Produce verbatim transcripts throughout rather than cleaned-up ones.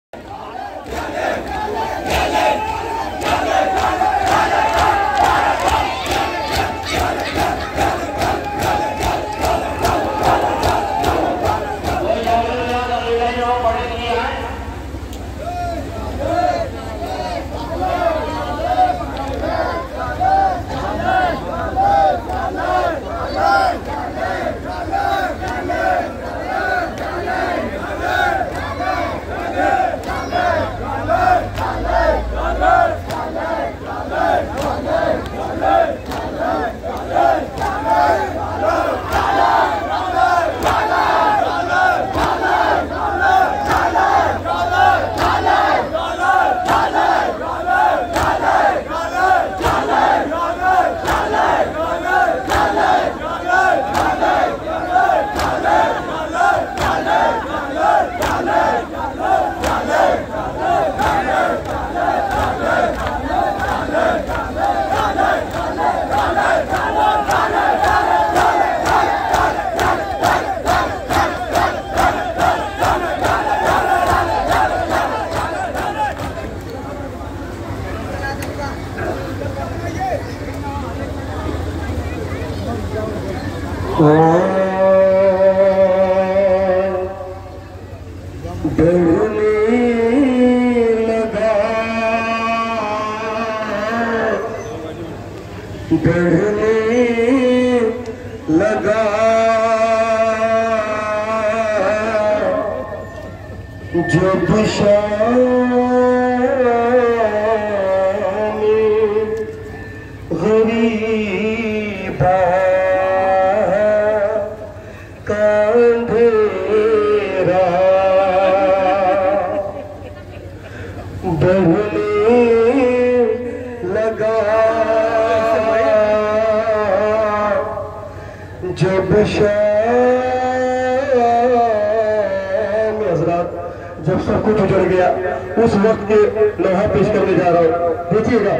जब सब कुछ उजड़ गया उस वक्त के लोहा पेश करने जा रहा हूं, देखिएगा।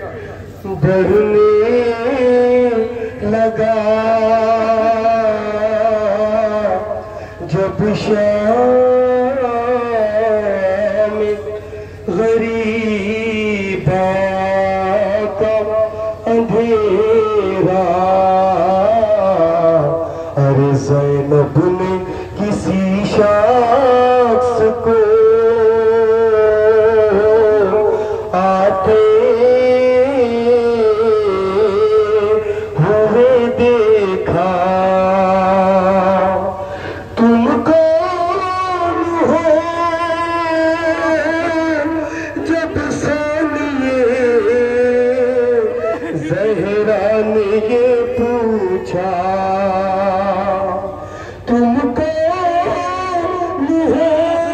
बढ़ने लगा जब शाम गरीबा का अंधेरा, अरे ज़ैनब ने किसी शख्स को आते हुए देखा। तुम कौन हो जब सानिए ज़हरा ने ये पूछा। तुम कौन हो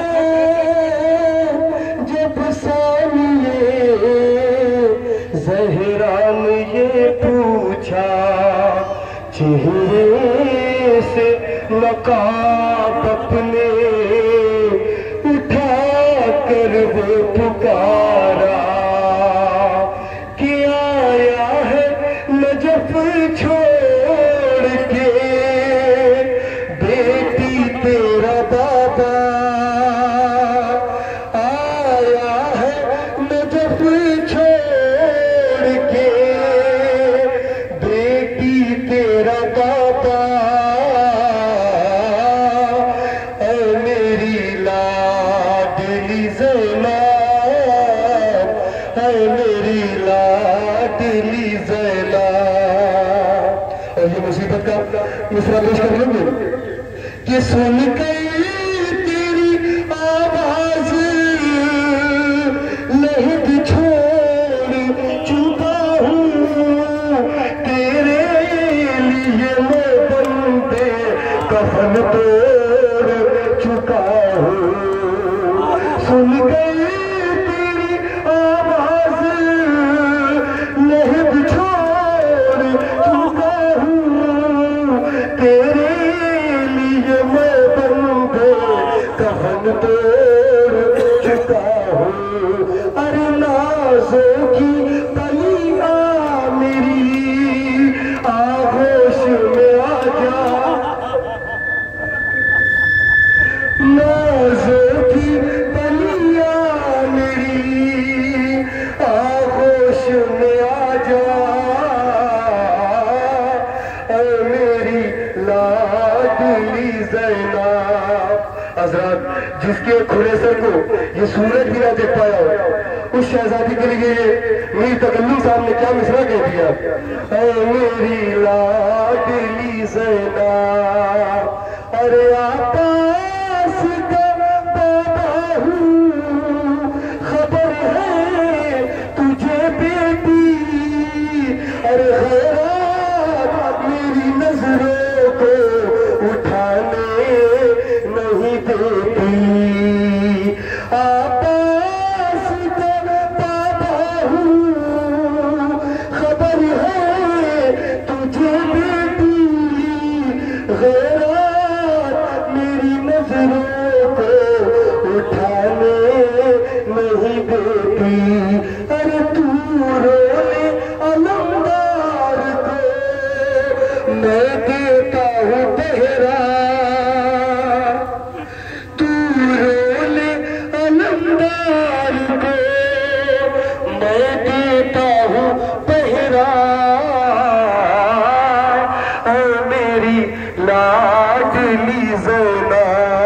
जब सानिए ज़हरा ने ये पूछा। चेहरे से नकाब अपने उठा कर वो पुकारा कि आया है नजफ छोड़ के बेटी तेरा बाबा। आया है नजफ छोड़ के बेटी तेरा बाबा। ऐ मेरी लाडली ज़ैनब, ऐ मेरी लाडली ज़ैनब। और ये मुसीबत का मिसरा पेश कर लेंगे कि सुन गई तेरी आवाज लहद छोड़ चुका हूँ। तेरे लिए मैं बंदे कफन तोड़ चुका हूँ। सुन गई तेरी आवाज लहद छोड़ चुका हूँ। तेरे लिए मैं बंदे कफन तोड़ चुका हूँ। अरे नाज़ों की बलिया मेरी आगोश में आ जा। जिसके खुलेसर को ये सूरज भी ना देख पाया हो, उस शहजादी के लिए ये मीर तकल्लुम साहब ने क्या मिसरा कह दिया। ऐ मेरी लाडली ज़ैना, अरे आकाश का बाबा हूँ, खबर है तुझे बेटी, अरे खैरात मेरी नजरों को उठाने नहीं देती। आकाश का बाबा हूँ, खबर है तुझे बेटी, खैरात मेरी नजरों को उठाने नहीं देती। अरे तू रोले अलमदार को मैं देता हूँ पहरा, तू रोले अलमदार को मैं देता हूँ पहरा। और मेरी लाडली ज़ैना,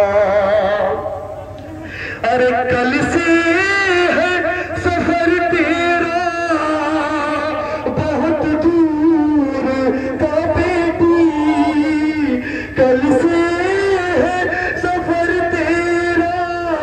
अरे कल से है सफर तेरा बहुत दूर का बेटी, कल से है सफर तेरा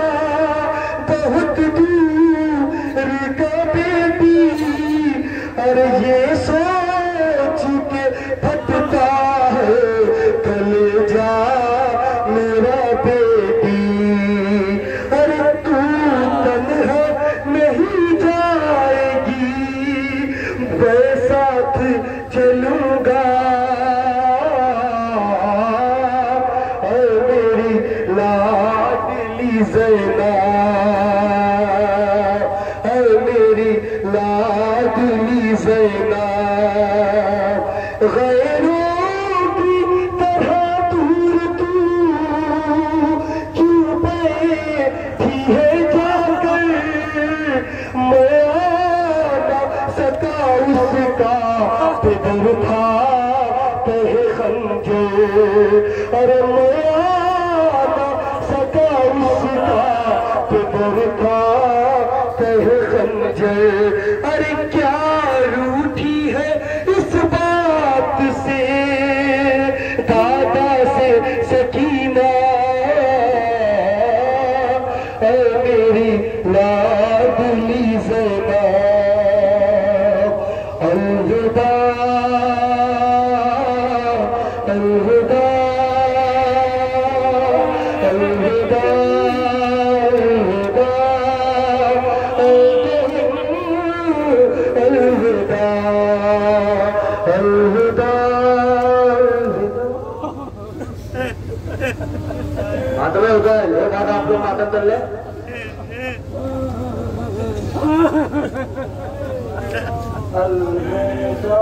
बहुत दूर का बेटी। अरे ये सोच के फटता है कलेजा मेरा बेटी, अरे तू तन्हा नहीं जाएगी, मैं साथ चलूंगा। और मेरी लाडली ज़ैना, और मेरी लाडली ज़ैना, गैरों की तरह दूर तू क्यों बैठी है जाकर, मैं आना सका उसका फिर था कहे खंजर, अरे मैं आना सका उसका फिर था कहे खंजर। अरे क्या रूठी है इस बात से दादा से सकीना, ऐ मेरी लाडली ज़ैना, अलविदा अलविदा अलविदा अलविदा अलविदा अलविदा। मातम है उधर लोग आगे आप लोग मातम कर ले। अलविदा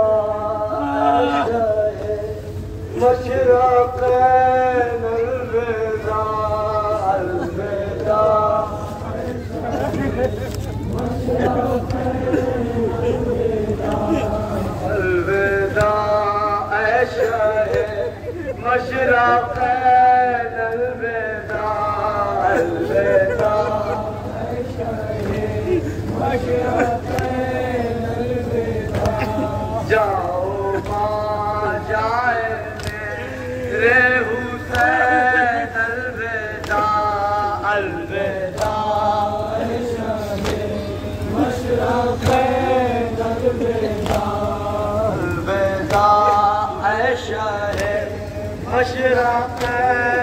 मशरक़ अलविदा अलविदा अलविदा ऐ शाहे मशरक़ अलविदा अलविदा जाओ माँ जाए मेरे हुसैन अलविदा अलविदा मशरक़ अलविदा अलविदा ऐ शाहे मशरक़